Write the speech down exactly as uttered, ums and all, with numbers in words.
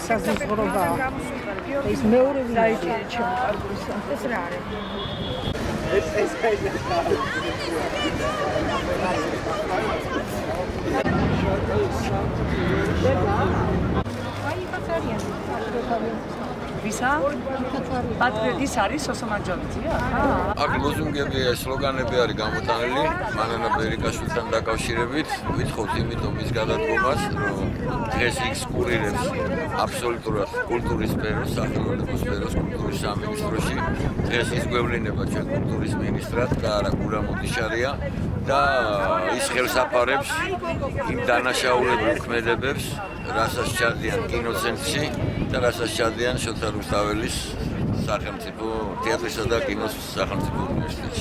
საზღვრობაა. ეს მეორე ვინაიდან ჩემპარგულისა. ეს რა არის? ეს ეს ეს ვისა? პატრიოტის არის სოსომაჯორიცია? აქ ლოზუნგები, სლოგანები არის გამოტანილი მანანა ბერიკაშვილთან დაკავშირებით. ვითხოვთ იმიტომ მის გადადგომას, რომ დღეს იქ კურირებს აბსოლუტურად კულტურის სფეროს, სახელმწიფო სფეროს კულტურის სამინისტროში. დღეს ის გვევლინება ჩვენ კულტურის მინისტრად და არა გურამ ოდიშარია და ის ხელსაფარებს იმ დანაშაულებრივ ქმედებებს, რასაც ჩადიან კინოცენტრში და რასაც ჩადიან შოთა რუსთაველის სახელმწიფო თეატრისა და კინოს სახელმწიფო უნივერსიტეტში.